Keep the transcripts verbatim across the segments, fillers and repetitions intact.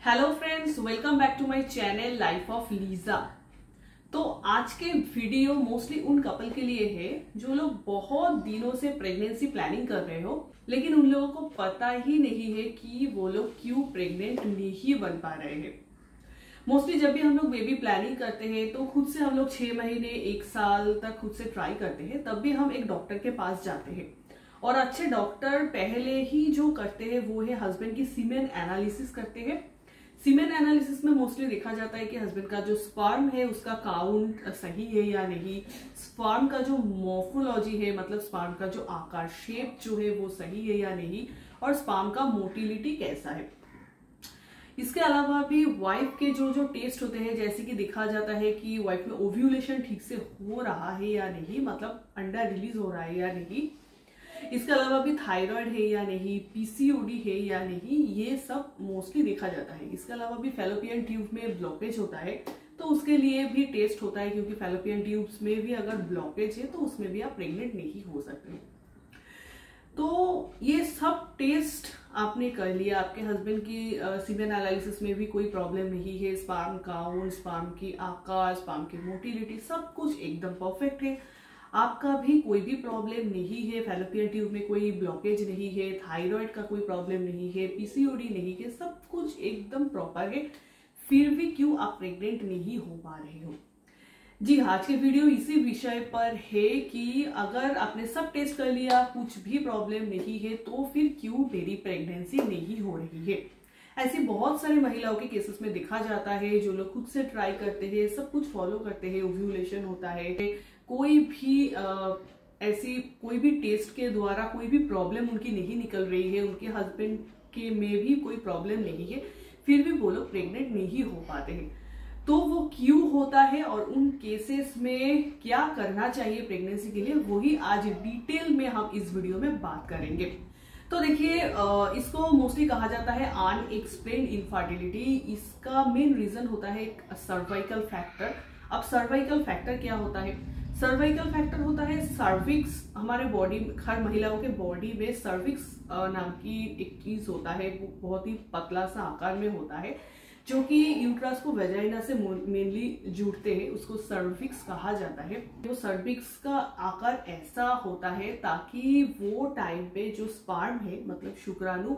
Hello friends, welcome back to my channel life of Lisa. तो आज के video mostly उन कपल के लिए है जो लोग बहुत दिनों से प्रेगनेंसी प्लानिंग कर रहे हो, लेकिन उन लोगों को पता ही नहीं है कि वो लोग क्यों प्रेग्नेंट नहीं बन पा रहे हैं। मोस्टली जब भी हम लोग बेबी प्लानिंग करते हैं तो खुद से हम लोग छह महीने एक साल तक खुद से ट्राई करते हैं, तब भी हम एक डॉक्टर के पास जाते हैं और अच्छे डॉक्टर पहले ही जो करते हैं वो है हस्बैंड की सीमेन एनालिसिस करते हैं। सीमेन एनालिसिस में मोस्टली देखा जाता है कि हस्बैंड का जो स्पर्म है उसका काउंट सही है या नहीं, स्पर्म का जो मॉर्फोलॉजी है मतलब स्पर्म का जो आकार शेप जो है वो सही है या नहीं, और स्पर्म का मोटिलिटी कैसा है। इसके अलावा भी वाइफ के जो जो टेस्ट होते हैं, जैसे कि देखा जाता है कि वाइफ में ओव्यूलेशन ठीक से हो रहा है या नहीं, मतलब अंडा रिलीज हो रहा है या नहीं। इसके अलावा भी थायराइड है या नहीं, पीसीओडी है या नहीं, ये सब मोस्टली देखा जाता है। इसके अलावा भी फैलोपियन ट्यूब में ब्लॉकेज होता है तो उसके लिए भी टेस्ट होता है, क्योंकि फैलोपियन ट्यूब्स में भी अगर ब्लॉकेज है तो उसमें भी आप प्रेग्नेंट नहीं हो सकते। तो ये सब टेस्ट आपने कर लिया, आपके हस्बैंड की सीमेन एनालिसिस में भी कोई प्रॉब्लम नहीं है, स्पर्म काउंट, स्पर्म की आकार, स्पर्म की मोटिलिटी सब कुछ एकदम परफेक्ट है, आपका भी कोई भी प्रॉब्लम नहीं है, फैलोपियन ट्यूब में कोई ब्लॉकेज नहीं है, थायराइड का कोई प्रॉब्लम नहीं है, पीसीओडी नहीं है, सब कुछ एकदम प्रॉपर है, फिर भी क्यों आप प्रेग्नेंट नहीं हो पा रहे हो। जी, आज के वीडियो इसी विषय पर है कि अगर आपने सब टेस्ट कर लिया, कुछ भी प्रॉब्लम नहीं है, तो फिर क्यों मेरी प्रेगनेंसी नहीं हो रही है। ऐसी बहुत सारी महिलाओं के केसेस में देखा जाता है जो लोग खुद से ट्राई करते हैं, सब कुछ फॉलो करते हैं, ओव्यूलेशन होता है, कोई भी आ, ऐसी कोई भी टेस्ट के द्वारा कोई भी प्रॉब्लम उनकी नहीं निकल रही है, उनके हस्बैंड के में भी कोई प्रॉब्लम नहीं है, फिर भी वो लोग प्रेग्नेंट नहीं हो पाते हैं। तो वो क्यों होता है और उन केसेस में क्या करना चाहिए प्रेगनेंसी के लिए, वही आज डिटेल में हम इस वीडियो में बात करेंगे। तो देखिए, इसको मोस्टली कहा जाता है अनएक्सप्लेन्ड इनफर्टिलिटी। इसका मेन रीजन होता है सर्वाइकल फैक्टर। अब सर्वाइकल फैक्टर क्या होता है? सर्वाइकल फैक्टर होता है सर्विक्स। हमारे बॉडी, हर महिलाओं के बॉडी में सर्विक्स नाम की एक चीज होता है, वो बहुत ही पतला सा आकार में होता है, जो कि यूट्रस को वेजाइना से मेनली जुड़ते हैं, उसको सर्विक्स कहा जाता है। वो सर्विक्स का आकार ऐसा होता है ताकि वो टाइम पे जो स्पर्म है मतलब शुक्राणु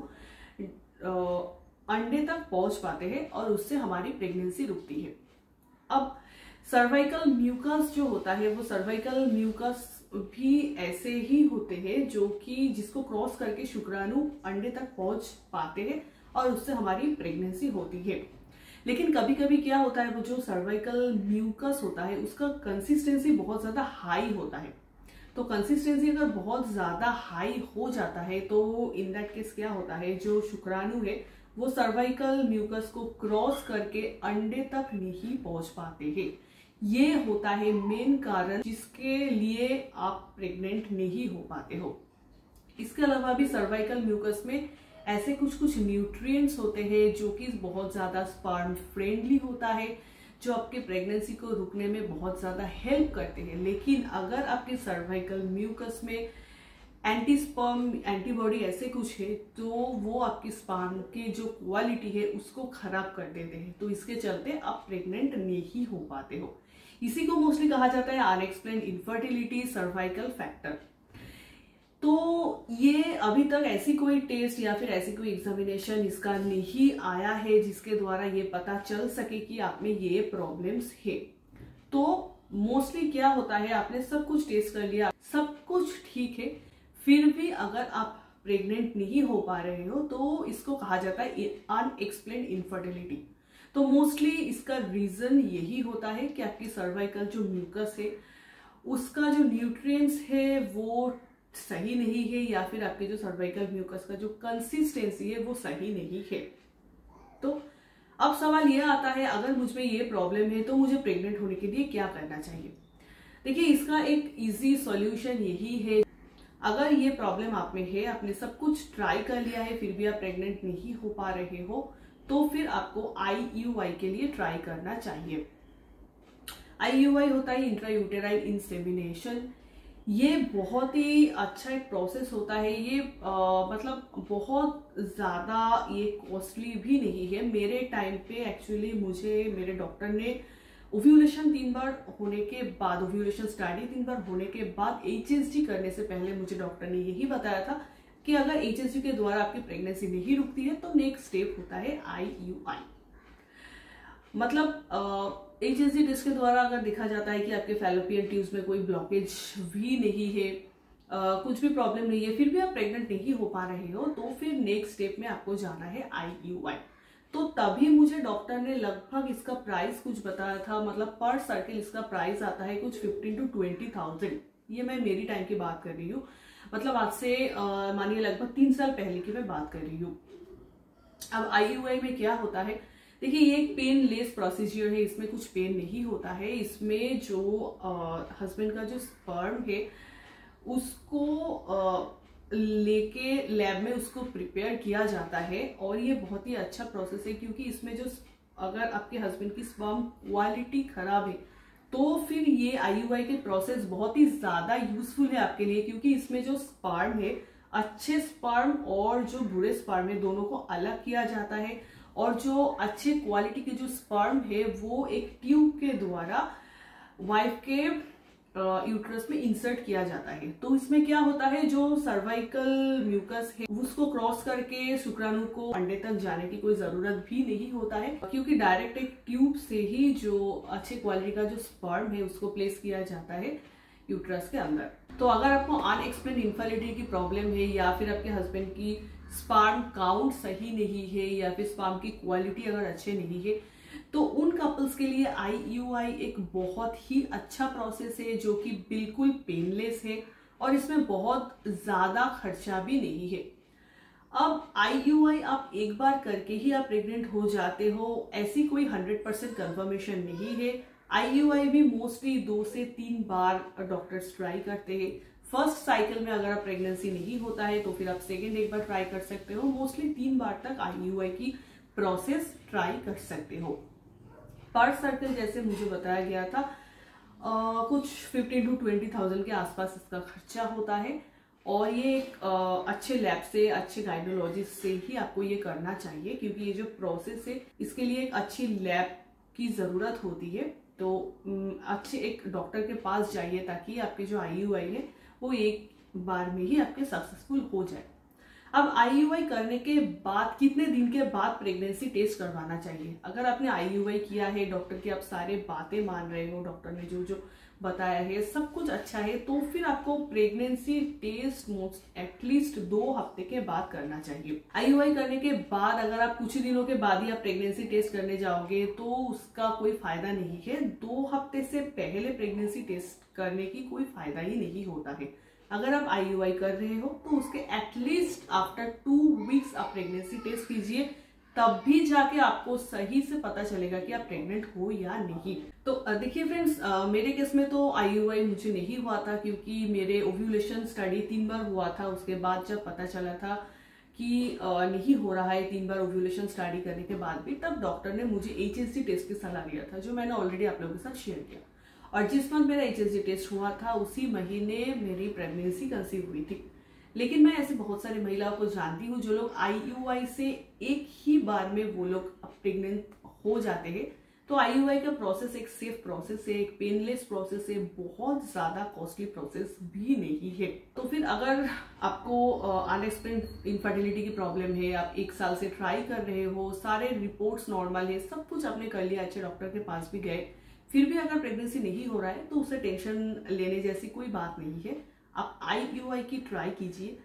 अंडे तक पहुंच पाते हैं और उससे हमारी प्रेगनेंसी रुकती है। अब सर्वाइकल म्यूकस जो होता है, वो सर्वाइकल म्यूकस भी ऐसे ही होते हैं जो कि जिसको क्रॉस करके शुक्राणु अंडे तक पहुंच पाते हैं और उससे हमारी प्रेगनेंसी होती है। लेकिन कभी कभी क्या होता है, वो जो सर्वाइकल म्यूकस होता है उसका कंसिस्टेंसी बहुत ज्यादा हाई होता है। तो कंसिस्टेंसी अगर बहुत ज्यादा हाई हो जाता है तो इन दैट केस क्या होता है, जो शुक्राणु है वो सर्वाइकल म्यूकस को क्रॉस करके अंडे तक नहीं पहुंच पाते हैं। ये होता है मेन कारण जिसके लिए आप प्रेग्नेंट नहीं हो पाते हो। इसके अलावा भी सर्वाइकल म्यूकस में ऐसे कुछ कुछ न्यूट्रिएंट्स होते हैं जो कि बहुत ज्यादा स्पर्म फ्रेंडली होता है, जो आपके प्रेगनेंसी को रुकने में बहुत ज्यादा हेल्प करते हैं। लेकिन अगर आपके सर्वाइकल म्यूकस में एंटी स्पर्म एंटीबॉडी ऐसे कुछ है तो वो आपकी स्पर्म की जो क्वालिटी है उसको खराब कर देते हैं, तो इसके चलते आप प्रेग्नेंट नहीं हो पाते हो। इसी को मोस्टली कहा जाता है अनएक्सप्लेन्ड इनफर्टिलिटी, सर्वाइकल फैक्टर। तो ये अभी तक ऐसी कोई टेस्ट या फिर ऐसी कोई एग्जामिनेशन इसका नहीं आया है जिसके द्वारा ये पता चल सके कि आप में ये प्रॉब्लम्स है। तो मोस्टली क्या होता है, आपने सब कुछ टेस्ट कर लिया, सब कुछ ठीक है, फिर भी अगर आप प्रेग्नेंट नहीं हो पा रहे हो तो इसको कहा जाता है अनएक्सप्लेन्ड इनफर्टिलिटी। तो मोस्टली इसका रीजन यही होता है कि आपकी सर्वाइकल जो म्यूकस है उसका जो न्यूट्रिएंट्स है वो सही नहीं है, या फिर आपके जो सर्वाइकल म्यूकस का जो कंसिस्टेंसी है वो सही नहीं है। तो अब सवाल ये आता है, अगर मुझ में ये प्रॉब्लम है तो मुझे प्रेग्नेंट होने के लिए क्या करना चाहिए। देखिए, इसका एक इजी सॉल्यूशन यही है, अगर ये प्रॉब्लम आप में है, आपने सब कुछ ट्राई कर लिया है फिर भी आप प्रेग्नेंट नहीं हो पा रहे हो, तो फिर आपको आई यू आई के लिए ट्राई करना चाहिए। आई यू आई होता है इंट्रायूटेराइन इंसेमिनेशन। ये बहुत ही अच्छा एक प्रोसेस होता है। ये आ, मतलब बहुत ज़्यादा ये कॉस्टली भी नहीं है। मेरे टाइम पे एक्चुअली मुझे मेरे डॉक्टर ने ओव्यूलेशन तीन बार होने के बाद, ओव्यूलेशन स्टार्टिंग तीन बार होने के बाद एचएसजी करने से पहले मुझे डॉक्टर ने यही बताया था कि अगर एचएसजी के द्वारा आपकी प्रेगनेंसी नहीं रुकती है तो नेक्स्ट स्टेप होता है आईयूआई। मतलब एचएसजी टेस्ट के द्वारा अगर देखा जाता है कि आपके फैलोपियन ट्यूब्स में कोई ब्लॉकेज भी नहीं है, uh, कुछ भी प्रॉब्लम नहीं है, फिर भी आप प्रेग्नेंट नहीं हो पा रहे हो, तो फिर नेक्स्ट स्टेप में आपको जाना है आईयूआई। तो तभी मुझे डॉक्टर ने लगभग इसका प्राइस कुछ बताया था, मतलब पर सर्किल इसका प्राइस आता है कुछ फिफ्टीन टू ट्वेंटी थाउजेंड। ये मैं मेरी टाइम की बात कर रही हूँ, मतलब आज से मानिए लगभग तीन साल पहले की मैं बात कर रही हूँ। अब आईयूआई में क्या होता है, देखिए ये एक पेनलेस प्रोसीजर है, इसमें कुछ पेन नहीं होता है। इसमें जो हस्बैंड का जो स्पर्म है उसको आ, लेके लैब में उसको प्रिपेयर किया जाता है, और ये बहुत ही अच्छा प्रोसेस है क्योंकि इसमें जो अगर आपके हस्बैंड की स्पर्म क्वालिटी खराब है तो फिर ये आईयूआई के प्रोसेस बहुत ही ज्यादा यूजफुल है आपके लिए, क्योंकि इसमें जो स्पर्म है, अच्छे स्पर्म और जो बुरे स्पर्म है दोनों को अलग किया जाता है, और जो अच्छे क्वालिटी के जो स्पर्म है वो एक ट्यूब के द्वारा वाइफ के यूट्रस में इंसर्ट किया जाता है। तो इसमें क्या होता है, जो सर्वाइकल म्यूकस है उसको क्रॉस करके शुक्राणु को अंडे तक जाने की कोई जरूरत भी नहीं होता है, क्योंकि डायरेक्ट एक ट्यूब से ही जो अच्छे क्वालिटी का जो स्पर्म है उसको प्लेस किया जाता है यूट्रस के अंदर। तो अगर आपको अनएक्सप्लेन इनफर्टिलिटी की प्रॉब्लम है, या फिर आपके हस्बैंड की स्पर्म काउंट सही नहीं है, या फिर स्पर्म की क्वालिटी अगर अच्छे नहीं है, तो उन कपल्स के लिए आईयूआई एक बहुत ही अच्छा प्रोसेस है जो कि बिल्कुल पेनलेस है, और इसमें बहुत ज्यादा खर्चा भी नहीं है। अब आईयूआई आप एक बार करके ही आप प्रेग्नेंट हो जाते हो, ऐसी कोई हंड्रेड परसेंट कंफर्मेशन नहीं है। आईयूआई भी मोस्टली दो से तीन बार डॉक्टर्स ट्राई करते हैं। फर्स्ट साइकिल में अगर आप प्रेगनेंसी नहीं होता है तो फिर आप सेकेंड एक बार ट्राई कर सकते हो। मोस्टली तीन बार तक आईयूआई की प्रोसेस ट्राई कर सकते हो। पर सर्कल जैसे मुझे बताया गया था आ, कुछ फिफ्टीन टू ट्वेंटी थाउजेंड के आसपास इसका खर्चा होता है, और ये एक आ, अच्छे लैब से, अच्छे गाइनोलॉजिस्ट से ही आपको ये करना चाहिए, क्योंकि ये जो प्रोसेस है इसके लिए एक अच्छी लैब की जरूरत होती है। तो अच्छे एक डॉक्टर के पास जाइए ताकि आपके जो आईयूआई है वो एक बार में ही आपके सक्सेसफुल हो जाए। अब आईयूआई करने के बाद कितने दिन के बाद प्रेगनेंसी टेस्ट करवाना चाहिए? अगर आपने आईयूआई किया है, डॉक्टर की आप सारे बातें मान रहे हो, डॉक्टर ने जो जो बताया है सब कुछ अच्छा है, तो फिर आपको प्रेगनेंसी टेस्ट मोस्ट एटलीस्ट दो हफ्ते के बाद करना चाहिए। आईयूआई करने के बाद अगर आप कुछ दिनों के बाद ही आप प्रेगनेंसी टेस्ट करने जाओगे तो उसका कोई फायदा नहीं है। दो हफ्ते से पहले प्रेगनेंसी टेस्ट करने की कोई फायदा ही नहीं होता है। अगर आप आईयूआई कर रहे हो तो उसके एटलीस्ट आफ्टर टू वीक्स आप प्रेगनेंसी टेस्ट कीजिए, तब भी जाके आपको सही से पता चलेगा कि आप प्रेग्नेंट हो या नहीं। तो देखिए फ्रेंड्स, मेरे केस में तो आईयूआई मुझे नहीं हुआ था, क्योंकि मेरे ओव्यूलेशन स्टडी तीन बार हुआ था। उसके बाद जब पता चला था कि नहीं हो रहा है तीन बार ओव्यूलेशन स्टडी करने के बाद भी, तब डॉक्टर ने मुझे एचएसजी टेस्ट की सलाह दिया था, जो मैंने ऑलरेडी आप लोगों के साथ शेयर किया। और जिस मंथ मेरा एचएसजी टेस्ट हुआ था उसी महीने मेरी प्रेगनेंसी कंसीव हुई थी। लेकिन मैं ऐसे बहुत सारी महिलाओं को जानती हूँ जो लोग आईयूआई से एक ही बार में वो लोग प्रेग्नेंट हो जाते हैं। तो आईयूआई का प्रोसेस एक सेफ प्रोसेस है, एक पेनलेस प्रोसेस है, बहुत ज्यादा कॉस्टली प्रोसेस भी नहीं है। तो फिर अगर आपको अनएक्सप्लेन्ड इनफर्टिलिटी की प्रॉब्लम है, आप एक साल से ट्राई कर रहे हो, सारे रिपोर्ट्स नॉर्मल है, सब कुछ आपने कर लिया, अच्छे डॉक्टर के पास भी गए, फिर भी अगर प्रेगनेंसी नहीं हो रहा है तो उससे टेंशन लेने जैसी कोई बात नहीं है। आप आईयूआई की ट्राई कीजिए।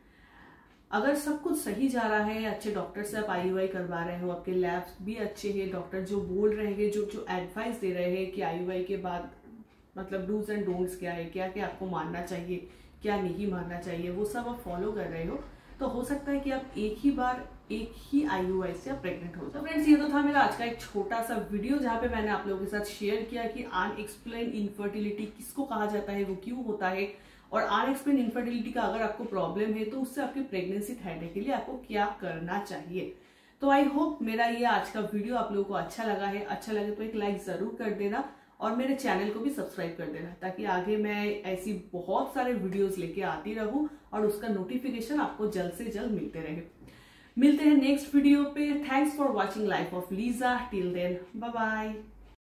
अगर सब कुछ सही जा रहा है, अच्छे डॉक्टर से आप आईयूआई करवा रहे हो, आपके लैब्स भी अच्छे हैं, डॉक्टर जो बोल रहे हैं, जो जो एडवाइस दे रहे हैं कि आईयूआई के बाद मतलब डूज एंड डोंट्स क्या है, क्या क्या आपको मानना चाहिए, क्या नहीं मानना चाहिए, वो सब आप फॉलो कर रहे हो, तो हो सकता है कि आप एक ही बार एक ही आईयूआई से आप प्रेग्नेंट हो। तो फ्रेंड्स, ये तो था मेरा आज का एक छोटा सा वीडियो जहाँ पे मैंने आप लोगों के साथ शेयर किया कि अनएक्सप्लेन इनफर्टिलिटी किसको कहा जाता है, वो क्यों होता है, और अनएक्सप्लेन इनफर्टिलिटी का अगर आपको प्रॉब्लम है तो उससे आपकी प्रेगनेंसी ठहरने के लिए आपको क्या करना चाहिए। तो आई होप मेरा ये आज का वीडियो आप लोगों को अच्छा लगा है। अच्छा लगे तो एक लाइक जरूर कर देना, और मेरे चैनल को भी सब्सक्राइब कर देना, ताकि आगे मैं ऐसी बहुत सारे वीडियोस लेके आती रहूं और उसका नोटिफिकेशन आपको जल्द से जल्द मिलते रहे। मिलते हैं नेक्स्ट वीडियो पे। Thanks for watching life of Lisa. Till then bye bye.